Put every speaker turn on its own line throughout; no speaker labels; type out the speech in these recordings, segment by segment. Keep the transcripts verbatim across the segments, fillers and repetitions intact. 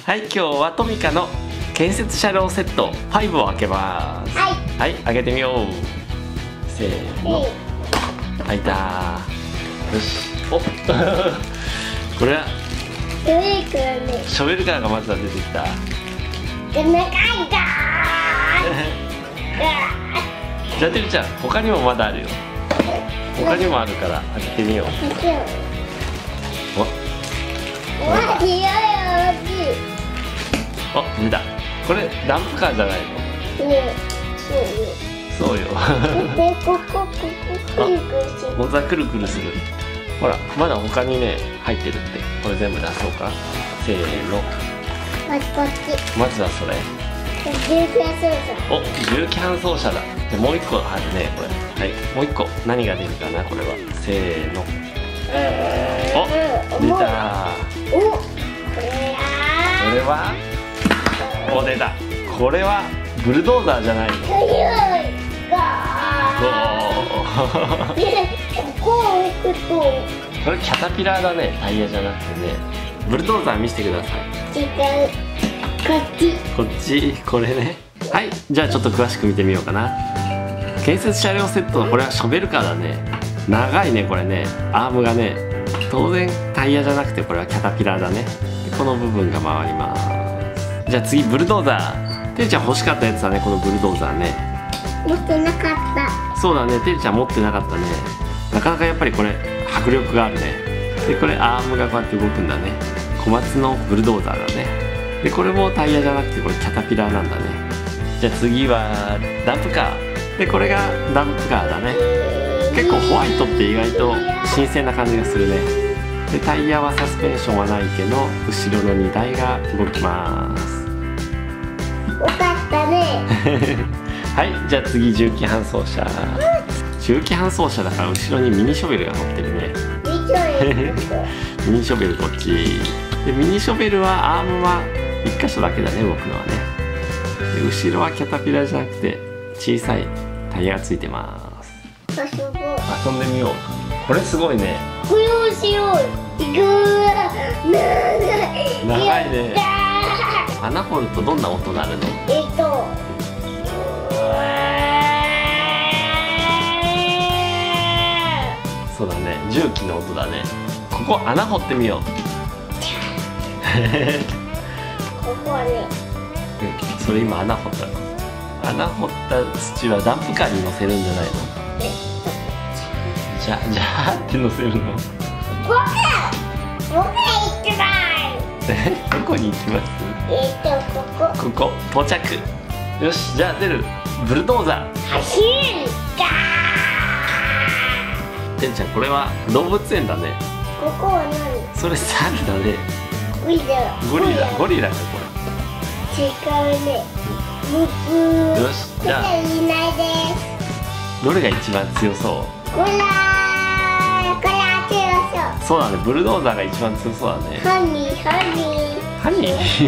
はい、今日はトミカの建設車両セットファイブを開けます。
はい、
はい、開けてみよう。せーの、開いた。よし、おこれは
ショベルカーね。
ショベルカーがまずは出てきた。
で、長いガー
じゃあてるちゃん、他にもまだあるよ。他にもあるから開けてみよう。お、
わ、広い大きい。
お、出た。これダンプカーじゃないの？
ね、そうよ。
そうよ。
で、ここ、ここ、くるくるしてる。
本当はくるくるする。ほら、まだ他にね、入ってるって。これ全部出そうか。せーの。
まずこっち。
まずはそれ。
重機操車。
お、重機搬送車だ。で、もう一個あるね、これ。はい、もう一個。何が出るかな、これは。せーの。お、出た。
お、これ
これは。お、出た。これはブルドーザーじゃないの。
強いガー。で、ここを置くと。
これキャタピラーだね、タイヤじゃなくてね。ブルドーザー見せてください。
違う。こっち。
こっち、これね。はい、じゃあちょっと詳しく見てみようかな。建設車両セットのこれはショベルカーだね。長いね、これね。アームがね。当然タイヤじゃなくてこれはキャタピラーだね。この部分が回ります。じゃあ次ブルドーザー。てるちゃん欲しかったやつだね、このブルドーザーね。
持ってなかった。
そうだね、てるちゃん持ってなかったね。なかなかやっぱりこれ迫力があるね。でこれアームがこうやって動くんだね。小松のブルドーザーだね。でこれもタイヤじゃなくてこれキャタピラーなんだね。じゃあ次はダンプカーで、これがダンプカーだね。結構ホワイトって意外と新鮮な感じがするね。でタイヤはサスペンションはないけど後ろの荷台が動きます。
よかったね。
はい、じゃあ次重機搬送車。重機搬送車だから後ろにミニショベルが乗ってるね。ミニショベルこっちで、ミニショベルはアームはいっ箇所だけだね、動くのはね。で後ろはキャタピラーじゃなくて小さいタイヤがついてます。遊んでみよう。これすごいね。
これ面白い。ぐー長い。
長いね。穴掘るとどんな音なるの？
えっと
そうだね、重機の音だね。ここ穴掘ってみよう。
ここはね。
それ今穴掘ったの。穴掘った土はダンプカーに乗せるんじゃないの？じゃじゃあって乗せるの？
僕僕行きたい。
どこに行きます？
えっとここ。
ここ到着。よし、じゃあ出るブルドーザー。
走るガー。
てるちゃん、これは動物園だね。
ここは何？
それ猿だね。
ゴリラ。
ゴリラ、ゴリラかこ
違うね。ブブー。
れ。よし、じゃあ
いないです。
どれが一番強そう？
これはこれは強
そうだね、ブルドーザーが一番強そうだね。
そう。ハニーハニー。
ハニー？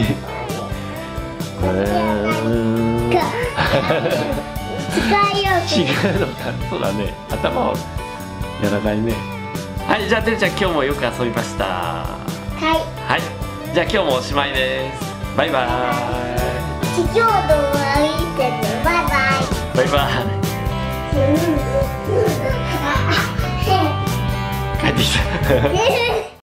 うーん。
使いよう。
違うのか。そうだね、頭は柔らかいね。はい、じゃあてるちゃん、今日もよく遊びました。
はい。
はい、じゃあ今日もおしまいです。バイバイ。
地上道を歩いてね。バイバイ。
バイバイ。帰ってきた。